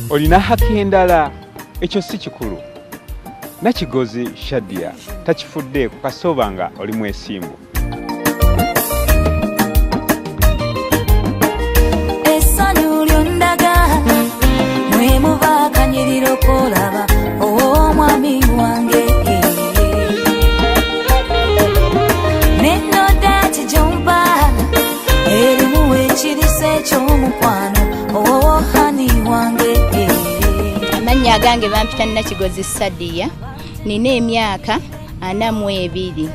olina haki endala, ekyo si kikulu. Nakigozi Shadia takifudde ku kasoba nga oli mwesimbu. Essanyu lyondaga mwe mubakanyiriro kolaba omwami wange neno dati jomba erimu ekirise ky'omukwano hani wange. Amanya gange bampita Nakigozi Shadia, nina emyaka 42.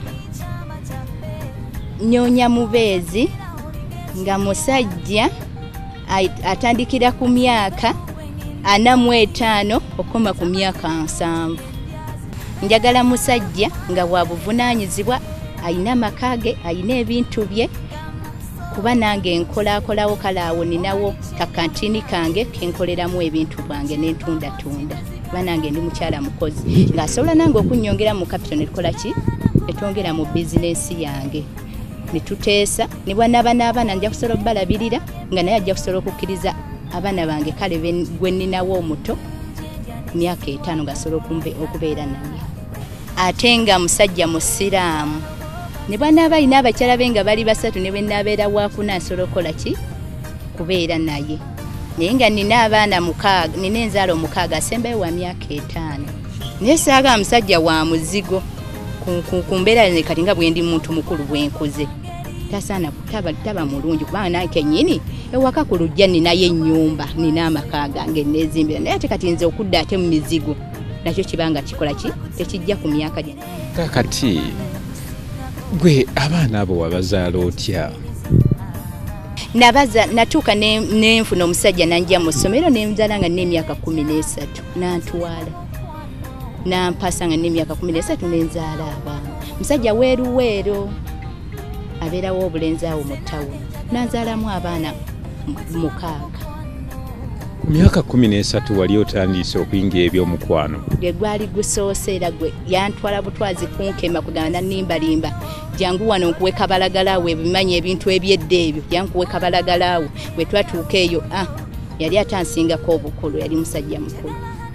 Nyonya mubeezi nga musajja atandikira ku myaka 45 okoma ku myaka 7. Njagala musajja nga bwabuvunaanyizibwa, ayina amakage, ayina ebintu bye, kuba nange nkolakolawo kalaawo ninawo kakantini kange kenkoleramu ebintu bwange n'entunda. Kuba nange ndi mukyala mukozi ng'asobola nange okunnyongera mu capital netukolaki etwongera mu bizinensi yange. Nituteesa ne bw'anaaba n'abaana nja kusobola okubalabirira nga naye ajja kusobola okukkiriza abaana bange kale gwe nninawo omuto myaka 5 ng'asobola okubeera naye. Ate nga musajja musiraamu. Ne bw'anaaba alina abakyala be nga bali 3 ne bwe nnaabeera wakuna asobola okukolaki kubeera naye. Naye nga nina abaana 6, nina enzaalo 6 asembayo wa myaka 5. Naye saaga musajja wa muzigo ku mbeera ne kati nga bwe ndi muntu mukulu bwenkuze. Tasaana taba mulungi kubanga nange kennyini ewaka ku lujja ninayo ennyumba, nina amaka gange neezimbira. Naye ate kati nze okudda ate mu mizigo nakyo kibanga kikola ki tekijja ku myaka gye. Kakati gwe abaana abo wabazaala otya? Nabaza natuuka nenfuna omusajja nanjja mu ssomero nemzaala nga n'emyaka 13 nantwala. Nampasa nga n'emyaka 13 nenzaala abaana. Musajja weeruweero abeerawo obulenzi awo mu ttawuni. Nanzaalamu abaana 6. Ku myaka 13 wali otandise okuyingira ebyomukwano? Gwe gwali gusoose era gwe yantwala butwazi kunkema kugana nimbalimba. Jangu wano nkuwe kabalagalawe bimanyi ebintu ebyedde ebyo. Yankuwe kabalagalawe bwe twatuuka eyo yali atansingako obukulu, yali musajja mukulu.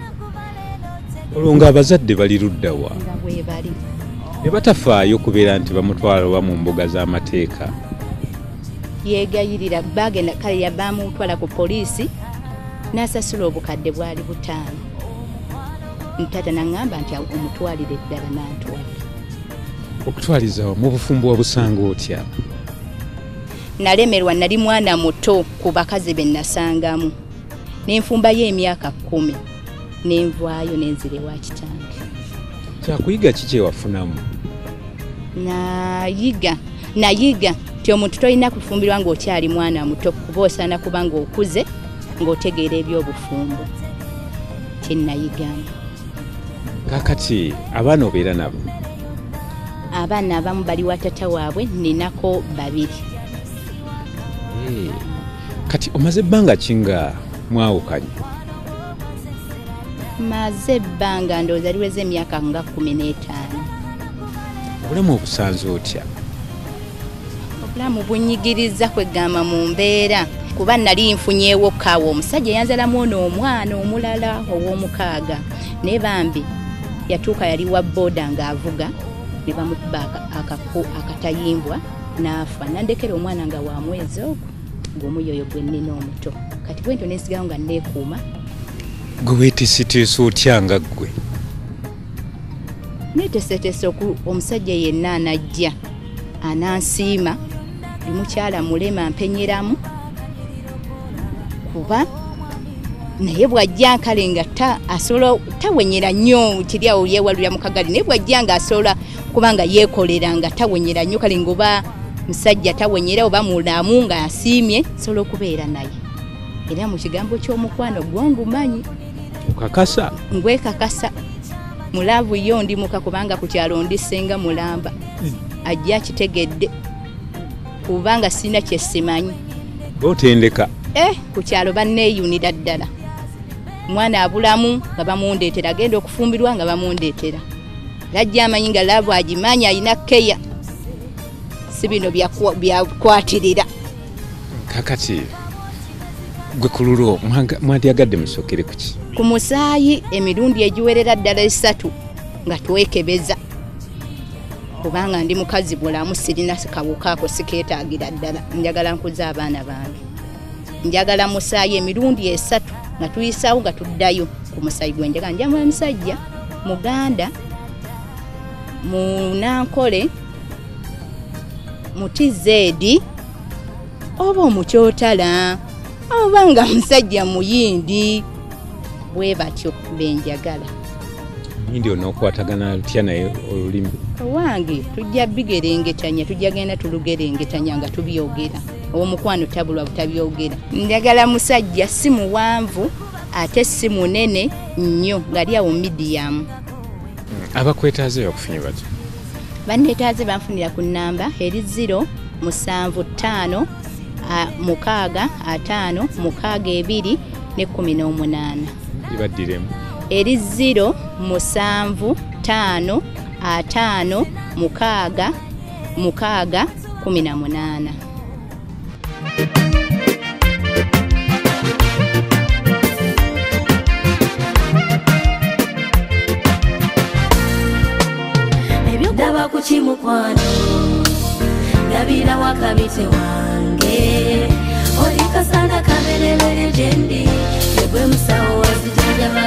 Olwo abazadde bali luddawa? Nga bwe bali. Ne batafaayo kubeera nti bamutwala oba mu mbuga z'amateeka? Yeegayirira bagenda kale yabamutwala ku poliisi n'asasula obukadde bwali 5. Ntata n'angamba nti omutwalire ddala n'antwala. Okutwaliza mu bufumbo wabusanga otya? Nalemerwa, nali mwana muto ku bakazi be nasangamu. N'enfumbayo emyaka 10 nenvaayo nenzire wa kitange. Kyakuyiga kiki ewafunamu? Nayiga ti omuntu tolina kufumbirwa ng'okyali mwana muto kuba osaana kuba ng'okuze ng'otegeera ebyobufumbo. Kyennayigamu. Kakati abaana obeera nabo? Abaana abamu bali wa tata waabwe, ninako 2. Kati omaze ebbanga kinga mwawukanye? Maze ebbanga ndowooza liweze emyaka nga 15. Obulamu obusanze otya? Obulamu bunyigiriza kwegamba mu mbeera kuba nali nfunyeewo kaawo omusajja yanzalamu omwana omulala ow'omukaaga naye bambi yatuuka yali wa booda ng'avuga ne bamukuba akatayimbwa n'afa. Nandekera omwana nga wa mwezi ogwo gw'omuyoyo gwe nnina omuto. Kati bwento nesigawo nga neekuuma. Gwe weeteeseteese otya nga ggwe? Neeteeseteese omusajja yenna anajja anansiima ndi mukyala mulema mpenyeramu kuba naye bw'ajja nkale nga asobola tawenyera nnyo kiri awo yeewalulira mu kagali, naye bw'ajja nga asobola kuba nga yeekolera nga tawenyera nnyo kale ng'oba musajja tawenyera oba mulamu nga asiimye sobola okubeera naye. Era mu kigambo ky'omukwano gwongumanyi. Okakasa? Ngwekakasa. Mulaavu yo ndi muka kubanga ku kyalo ndi senga mulamba. Ajja kitegedde kubanga sina kye simanyi. Otendeka? Ku kyalo banneeyunira ddala. Mwana abulamu nga bamundeetera, agenda okufumbirwa nga bamundeetera. Lajja amanyi nga laavu agimanyi alina keya. Si bino byakwatirira. Kakati gwe ku lulwo mwandyagadde musookere ku ki? Ku musaayi emirundi egiwerera ddala 3 nga twekebeza kubanga ndi mukazi bulamu sirina kawuka ako sikeetaagira ddala njagala nkuza abaana bange njagala musaayi emirundi 3 nga tuyisaawo nga tuddayo ku musaayi gwe njagala njamu omusajja muganda munankole mutizedi oba omukyotala oba nga musajja muyindi bwe batyo benjagala. Yindi onookwatagana lutya naye olulimi? Owange tujja bigerengetanya tujja genda tulugerengetanya nga tubyogera omukwano tabulwa butabyogera. Njagala musajja si muwanvu ate si munene nnyo ngali awo medium. Abakwetaaze bakufunye batya? Banneetaaze banfunira ku nnamba eri 0 75 6 5 6 2 ne 18. Ibaddiremu eri 0 7 5 5 6 6 18. Daba kuchimukwano Dabira wakabite wange Olika sana kamelele jendi Yegwe musawo wazijajaba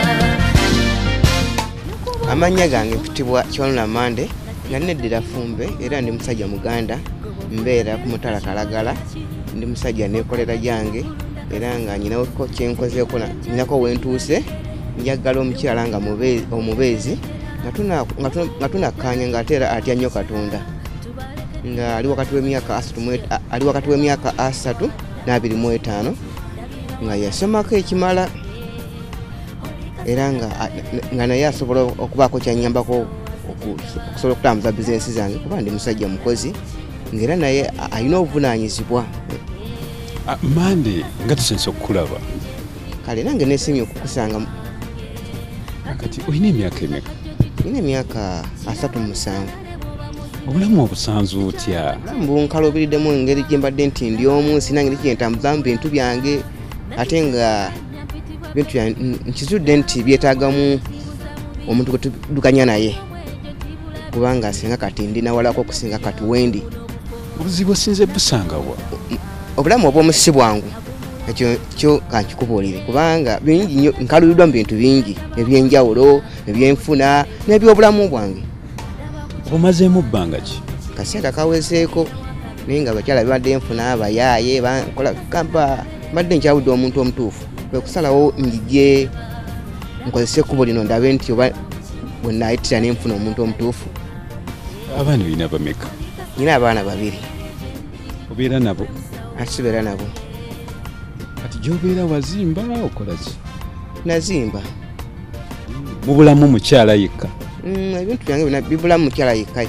Amanya gange mpitibwa Kiwanula Mande nga neddira Fumbe era ndi musajja muganda mbeera ku mutala Kalagala ndi musajja nekolera jange era nga nyinawo ko kyenkozeeko nyinako wentuuse njagala omukyala nga omubeezi nga tunakkaanya ng'ateera atya nnyo Katonda nga ali wakati w'emyaka 3 nga yasomako ekimala era nga naye asobola okubaako kyanyambako okusobola okutambuza bizinesi zange kuba ndi musajja mukozi ng'era naye alina obuvunaanyizibwa. Mande nga tusense okukulaba kale nange neesimye okukusanga. Kati olina emyaka emeka? Nina emyaka 37. Obulamu obusanzu otya? Mbunkaloobiriddemu engeri gye mbadde nti ndi omu sina ngeri kyentambuzamu bintu byange ate nga bintu nkizudde nti byetaagamu omuntu gwe tudukanya naye kubanga singa kati ndinawalako okusinga kati wendi. Obuzibu osinze busangawa? Obulamu obw'omusisi bwangu ekyo kankikubuulire kubanga bingi nnyo nkalubiddwa mu bintu bingi ebyenjawulo ebyenfuna n'ebyobulamu bwange. Omazeemu bbanga ki? Kaseera kawezeeko naye nga bakyala bibadde nfuna abayaaye mbadde nkyawudde omuntu omutuufu kwe kusalawo njije nkozese ekkubo lino ndabe nti oba bwe naayitira ne nfuna omuntu omutuufu. Abaana olina bameka? Nina abaana 2. Obeera nabo? Ate sibeera nabo. Kati gy'obeera wazimba okola ki? Nazimba. Mu bulamu mukyala yekka? Ebintu byange bibulamu mukyala yekka.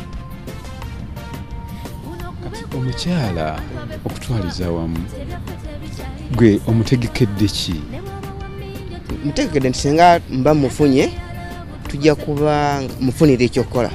Kati omukyala okutwaliza wamu gwe omutegekedde ki? Mutegekedde nti singa mba mufunye tujja kuba mufunira ekyokukola.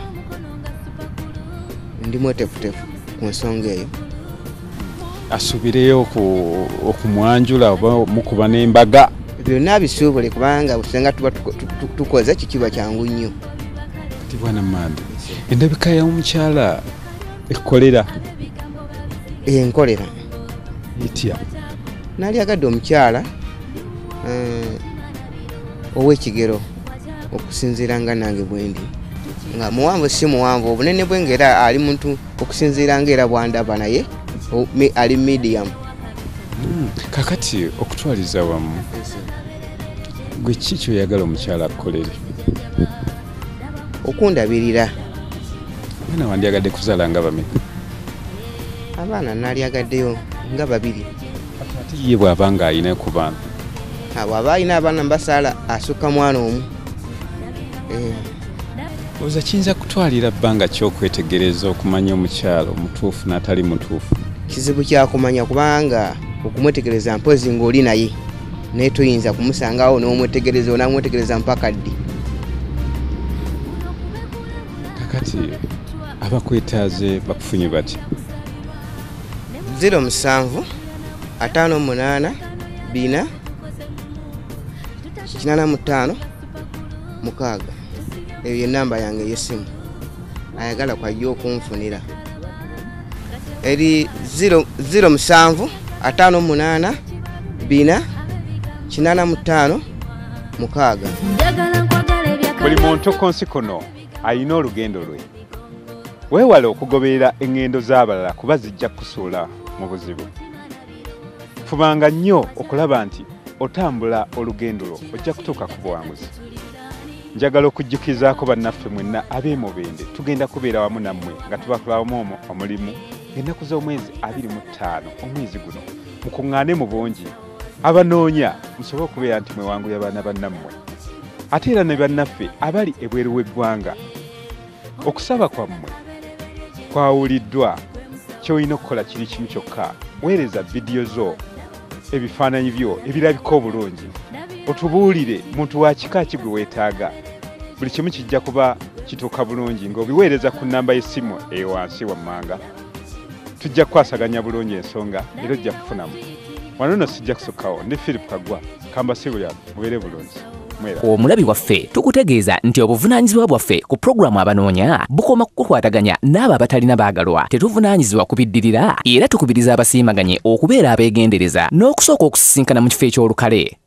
Ndi mwetefutefu ku nsonga eyo. Asubireyo okumwanjula oba mukuba n'embaga? Byonna bisuubule kubanga usenga tuba tukoze kikiba kyangu nnyo. Kati bwana Mande endabika y'omukyala ekkolera? Enkolera etya? Nali agadde omukyala ow'ekigero okusinziira nga nange bwendi nga muwanvu si muwanvu obunene bwe ngera ali muntu okusinziira ng'era bwandaba naye ali medium. Kakati okutwaliza wamu gwe ki kyoyagala omukyala akukolere? Okundabirira. Abaana wandyagadde kuzaala nga bameka? Abaana nalyagaddeyo nga 2. Ate ye bw'aba ng'alina ku baana? Bw'aba alina abaana basaala asukka mwana omu. Oza kiyinza kutwalira bbanga ky'okwetegereza okumanya omukyala omutuufu n'atali mutuufu? Kizibu kyakumanya kubanga okumwetegereza mpozi ng'oli naye naye toyinza kumusangawo n'omwetegereza onamwetegereza mpaka ddi. Kakati abakwetaaze bakufunye batya? 07 58 4 85 6. Eyo ye namba yange y'essimu ayagala kwajja okunfunira. Eri 07 58 4 85 6. Buli muntu konsi kono ayina olugendo lwe. Weewale okugoberera engendo z'abalala kuba zijja kusuula mu buzibu. Fubanga nnyo okulaba nti otambula olugendo lwo ojja kutuuka ku buwanguzi. Njagala okujjukizaako bannaffe mwenna ab'emubende tugenda kubeera wamu nammwe nga tubakolamu omulimu ng'ennaku z'omwezi 25 omwezi guno mukuŋŋaane mu bungi abanoonya musobole okubeera nti mwewanguya baana bannammwe ate era ne bannaffe abali ebweru w'eggwanga. Okusaba kwammwe kwawuliddwa, ky'olina okukola kiri kimu kyokka: weereza vidiyo zo, ebifaananyi byo ebirabika obulungi, otubuulire muntu wa kika ki gwe weetaaga. Buli kimu kijja kuba kituuka bulungi ng'obiweereza ku nnamba y'essimu eyo wansi wammanga. Tujja kukwasaganya bulungi ensonga era ojja kufunamu. Wano nno sijja kusukkawo. Ndi Philip Kaggwa, kambasibulya mubeere bulungi. Omulabi waffe tukutegeeza nti obuvunaanyizibwa bwaffe ku pulogulaamu Abanoonya bukoma kukukwataganya n'abo abatalina baagalwa. Tetuvunaanyizibwa kubiddirira era tukubiriza abasiimaganye okubeera abeegendereza n'okusooka okusisinkana mu kifo eky'olukale.